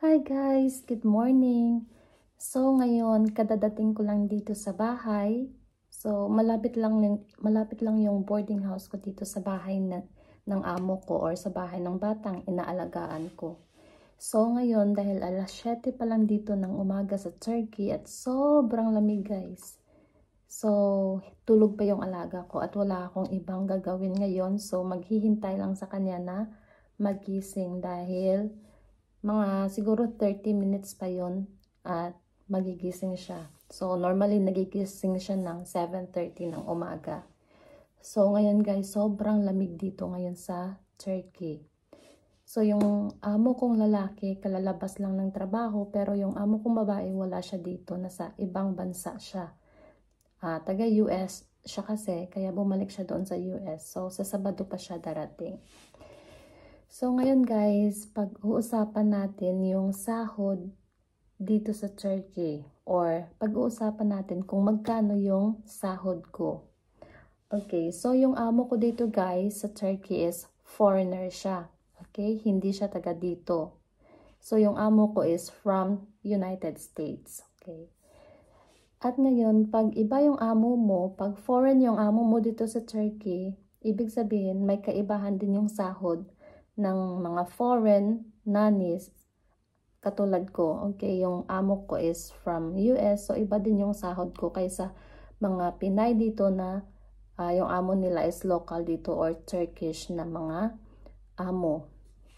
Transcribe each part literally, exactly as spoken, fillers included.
Hi guys! Good morning! So ngayon, kadadating ko lang dito sa bahay. So malapit lang, malapit lang yung boarding house ko dito sa bahay na, ng amo ko or sa bahay ng batang inaalagaan ko. So ngayon, dahil alas siyete pa lang dito ng umaga sa Turkey at sobrang lamig guys. So tulog pa yung alaga ko at wala akong ibang gagawin ngayon. So maghihintay lang sa kanya na magising dahil mga siguro thirty minutes pa yon at magigising siya. So, normally nagigising siya ng seven thirty ng umaga. So, ngayon guys, sobrang lamig dito ngayon sa Turkey. So, yung amo kong lalaki, kalalabas lang ng trabaho, pero yung amo kong babae, wala siya dito. Nasa ibang bansa siya. Uh, taga U S siya kasi, kaya bumalik siya doon sa U S. So, sa Sabado pa siya darating. So, ngayon guys, pag-uusapan natin yung sahod dito sa Turkey or pag-uusapan natin kung magkano yung sahod ko. Okay, so yung amo ko dito guys sa Turkey is foreigner siya. Okay, hindi siya taga dito. So, yung amo ko is from United States. Okay. At ngayon, pag iba yung amo mo, pag foreign yung amo mo dito sa Turkey, ibig sabihin may kaibahan din yung sahod ng mga foreign nannies katulad ko. Okay, yung amo ko is from U S, so iba din yung sahod ko kaysa mga Pinay dito na uh, yung amo nila is local dito or Turkish na mga amo.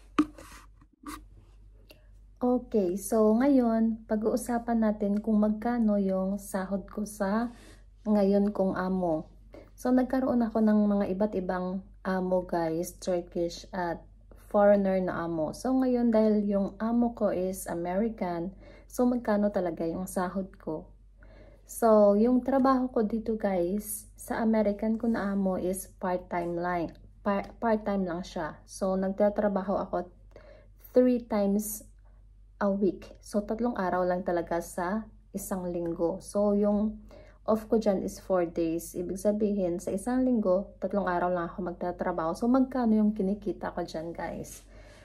Okay, so ngayon pag-uusapan natin kung magkano yung sahod ko sa ngayon kong amo. So nagkaroon ako ng mga iba't ibang amo guys, Turkish at foreigner na amo. So ngayon dahil yung amo ko is American, so magkano talaga yung sahod ko? So yung trabaho ko dito guys, sa American ko na amo is part-time lang. Part-time lang siya. So nagtatrabaho ako three times a week. So tatlong araw lang talaga sa isang linggo. So yung off ko dyan is four days. Ibig sabihin, sa isang linggo, tatlong araw lang ako magtatrabaho. So, magkano yung kinikita ko dyan, guys?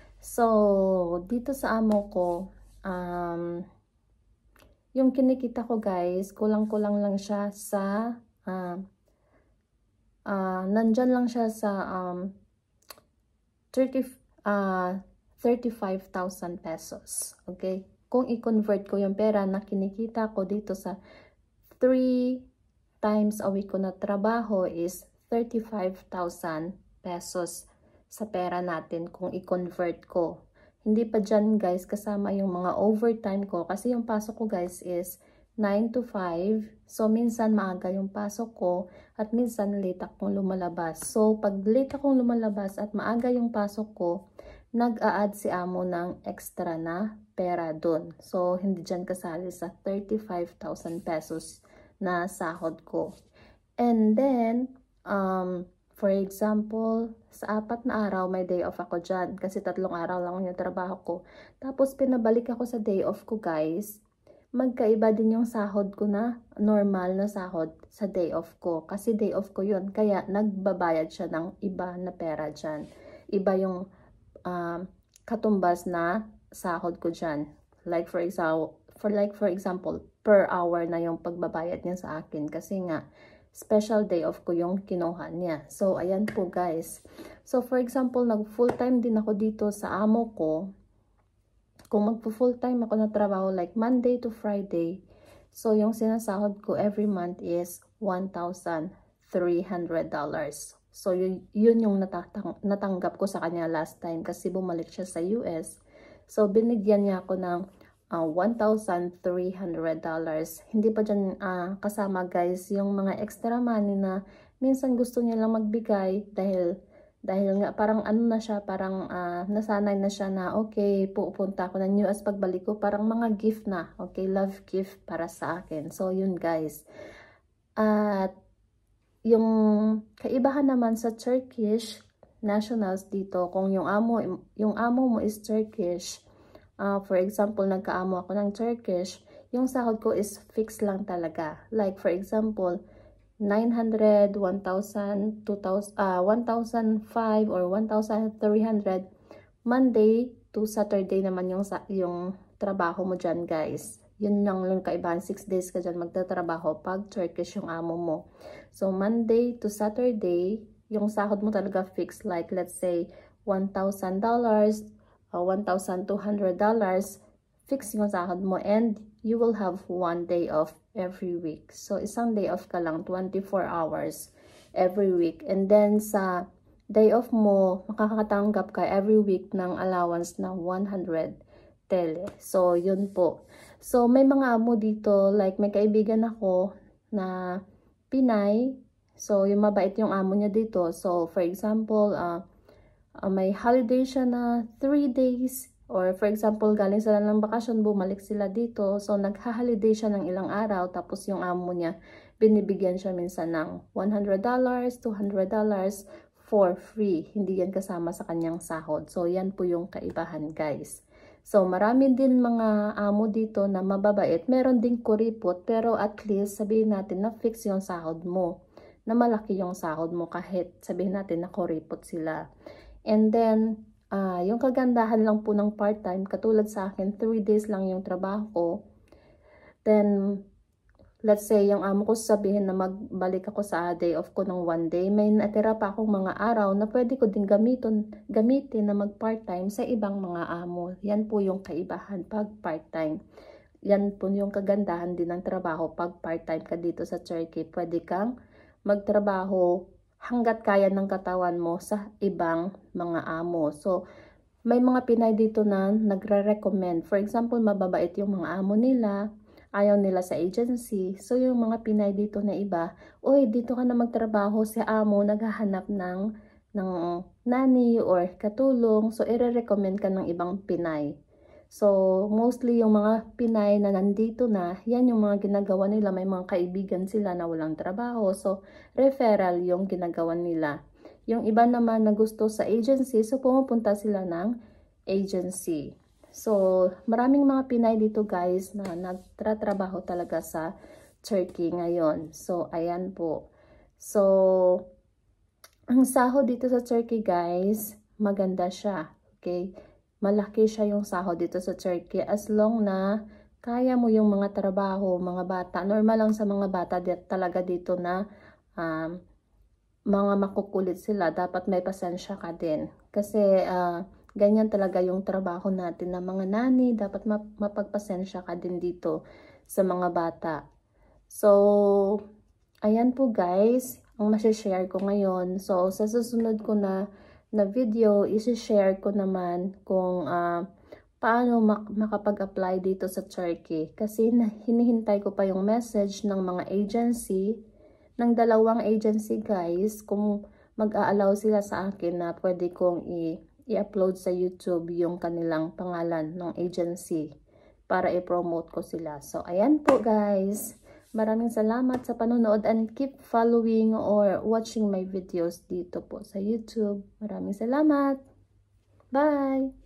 So, dito sa amo ko, um, yung kinikita ko, guys, kulang-kulang lang siya sa, uh, uh, nandyan lang siya sa um, thirty, uh, thirty-five thousand pesos. Okay? Kung i-convert ko yung pera na kinikita ko dito sa three times a week ko na trabaho is thirty-five thousand pesos sa pera natin kung i-convert ko. Hindi pa dyan guys kasama yung mga overtime ko kasi yung pasok ko guys is nine to five. So minsan maaga yung pasok ko at minsan late akong lumalabas. So pag late akong lumalabas at maaga yung pasok ko, nag-a-add si amo ng extra na pera dun. So hindi dyan kasali sa thirty-five thousand pesos na sahod ko. And then, um, for example, sa apat na araw, may day off ako dyan. Kasi tatlong araw lang yung trabaho ko. Tapos, pinabalik ako sa day off ko, guys. Magkaiba din yung sahod ko na normal na sahod sa day off ko. Kasi day off ko yun. Kaya, nagbabayad siya ng iba na pera dyan. Iba yung um, katumbas na sahod ko dyan. Like, for example, for like for example, per hour na yung pagbabayad niya sa akin kasi nga special day off ko yung kinuha niya. So ayan po guys. So for example, nag full time din ako dito sa amo ko. Kung magpo full time ako na trabaho like Monday to Friday, so yung sinasahod ko every month is one thousand three hundred dollars. So yun, yun yung natatang, natanggap ko sa kanya last time kasi bumalik siya sa U S. So binigyan niya ako ng Uh, one thousand three hundred dollars. Hindi pa dyan uh, kasama guys yung mga extra money na minsan gusto niya lang magbigay dahil dahil nga parang ano na siya, parang uh, nasanay na siya na okay, pupunta ako ng U S pagbalik ko, parang mga gift na, okay, love gift para sa akin. So yun guys. At uh, yung kaibahan naman sa Turkish nationals dito, kung yung amo, yung amo mo is Turkish, Uh, for example, nagkaamo ako ng Turkish, yung sahod ko is fixed lang talaga. Like, for example, nine hundred, one thousand, two thousand, uh, one thousand five or one thousand three hundred Monday to Saturday naman yung, yung trabaho mo dyan, guys. Yun lang lang kaibahan, six days ka dyan magtatrabaho pag Turkish yung amo mo. So, Monday to Saturday, yung sahod mo talaga fixed, like let's say, one thousand dollars, uh, one thousand two hundred dollars, fix yung sahod mo, and you will have one day off every week. So, isang day off ka lang, twenty-four hours every week. And then, sa day off mo, makakatanggap ka every week ng allowance na one hundred tele. So, yun po. So, may mga amo dito, like may kaibigan ako na Pinay. So, yung mabait yung amo niya dito. So, for example, uh, uh, may holiday siya na three days. Or for example, galing sila ng bakasyon, bumalik sila dito. So, nagha-holiday siya ng ilang araw. Tapos yung amo niya, binibigyan siya minsan ng one hundred dollars, two hundred dollars for free. Hindi yan kasama sa kanyang sahod. So, yan po yung kaibahan, guys. So, marami din mga amo dito na mababait. Meron din kuripot, pero at least sabihin natin na fix yung sahod mo. Na malaki yung sahod mo kahit sabihin natin na kuripot sila. And then, uh, yung kagandahan lang po ng part-time, katulad sa akin, three days lang yung trabaho ko. Then, let's say, yung amo ko sabihin na magbalik ako sa day off ko ng one day, may natira pa akong mga araw na pwede ko din gamitin, gamitin na mag part-time sa ibang mga amo. Yan po yung kaibahan pag part-time. Yan po yung kagandahan din ng trabaho pag part-time ka dito sa Turkey. Pwede kang magtrabaho hanggat kaya ng katawan mo sa ibang mga amo. So, may mga Pinay dito na nagre-recommend. For example, mababait yung mga amo nila, ayaw nila sa agency. So, yung mga Pinay dito na iba, oy, dito ka na magtrabaho, si amo naghahanap ng, ng nanny or katulong. So, i-recommend ka ng ibang Pinay. So, mostly yung mga Pinay na nandito na, yan yung mga ginagawa nila. May mga kaibigan sila na walang trabaho. So, referral yung ginagawa nila. Yung iba naman na gusto sa agency, so pumupunta sila ng agency. So, maraming mga Pinay dito, guys, na nagtratrabaho talaga sa Turkey ngayon. So, ayan po. So, ang sahod dito sa Turkey, guys, maganda siya. Okay? Malaki siya yung sahod dito sa Turkey as long na kaya mo yung mga trabaho, mga bata. Normal lang sa mga bata talaga dito na um, mga makukulit sila. Dapat may pasensya ka din. Kasi, uh, ganyan talaga yung trabaho natin na mga nani, dapat mapagpasensya ka din dito sa mga bata. So, ayan po, guys, ang masishare ko ngayon. So, sa susunod ko na, na video, isi-share ko naman kung uh, paano mak makapag-apply dito sa Turkey. Kasi hinihintay ko pa yung message ng mga agency, ng dalawang agency, guys, kung mag-a-allow sila sa akin na pwede kong i- i-upload sa YouTube yung kanilang pangalan ng agency para i-promote ko sila. So, ayan po, guys. Maraming salamat sa panonood and keep following or watching my videos dito po sa YouTube. Maraming salamat. Bye!